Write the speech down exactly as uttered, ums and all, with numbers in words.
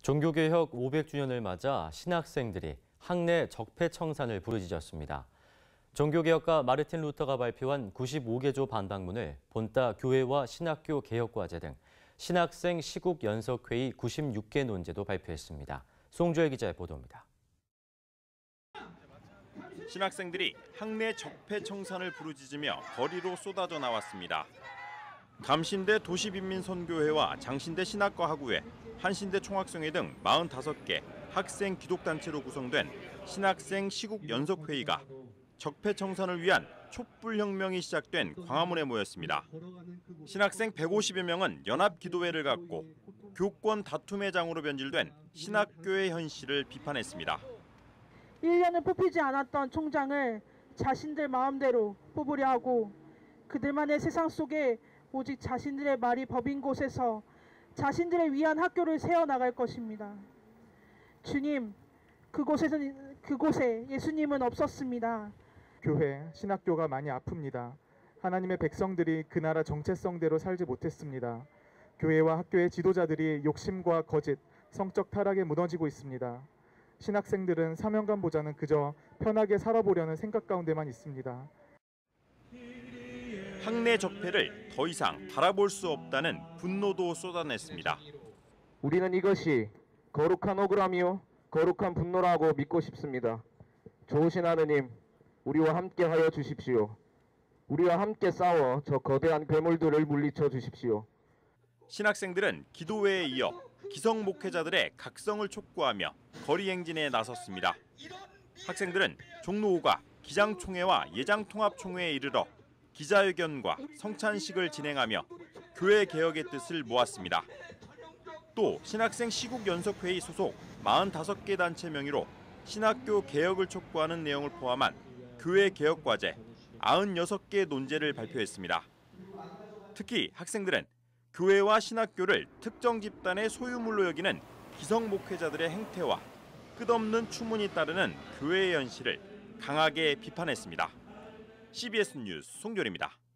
종교개혁 오백 주년을 맞아 신학생들이 학내 적폐청산을 부르짖었습니다. 종교개혁가 마르틴 루터가 발표한 구십오 개조 반박문을 본따 교회와 신학교 개혁과제 등 신학생 시국 연석회의 구십육 개 논제도 발표했습니다. 송주혜 기자의 보도입니다. 신학생들이 학내 적폐청산을 부르짖으며 거리로 쏟아져 나왔습니다. 감신대 도시빈민선교회와 장신대 신학과학우회, 한신대 총학생회 등 사십오 개 학생 기독단체로 구성된 신학생 시국 연석회의가 적폐청산을 위한 촛불혁명이 시작된 광화문에 모였습니다. 신학생 백오십여 명은 연합기도회를 갖고 교권 다툼의 장으로 변질된 신학교의 현실을 비판했습니다. 일 년을 뽑히지 않았던 총장을 자신들 마음대로 뽑으려 하고 그들만의 세상 속에 오직 자신들의 말이 법인 곳에서 자신들을 위한 학교를 세워나갈 것입니다. 주님, 그곳에는, 그곳에 예수님은 없었습니다. 교회, 신학교가 많이 아픕니다. 하나님의 백성들이 그 나라 정체성대로 살지 못했습니다. 교회와 학교의 지도자들이 욕심과 거짓, 성적 타락에 무너지고 있습니다. 신학생들은 사명감보다는 그저 편하게 살아보려는 생각 가운데만 있습니다. 학내 적폐를 더 이상 바라볼 수 없다는 분노도 쏟아냈습니다. 우리는 이것이 거룩한 억울함이요 거룩한 분노라고 믿고 싶습니다. 좋으신 하느님, 우리와 함께 하여 주십시오. 우리와 함께 싸워 저 거대한 괴물들을 물리쳐 주십시오. 신학생들은 기도회에 이어 기성 목회자들의 각성을 촉구하며 거리 행진에 나섰습니다. 학생들은 종로 오가 기장총회와 예장통합총회에 이르러 기자회견과 성찬식을 진행하며 교회 개혁의 뜻을 모았습니다. 또 신학생 시국연석회의 소속 사십오 개 단체 명의로 신학교 개혁을 촉구하는 내용을 포함한 교회 개혁과제 구십육 개 논제를 발표했습니다. 특히 학생들은 교회와 신학교를 특정 집단의 소유물로 여기는 기성 목회자들의 행태와 끝없는 추문이 따르는 교회의 현실을 강하게 비판했습니다. 씨비에스 뉴스 송결입니다.